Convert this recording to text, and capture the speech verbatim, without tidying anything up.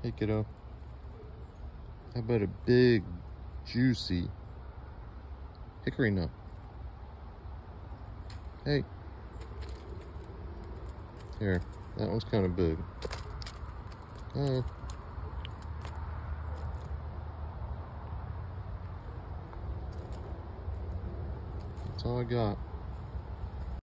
Hey, kiddo. How about a big, juicy hickory nut? Hey. Here, that one's kind of big. Oh. That's all I got.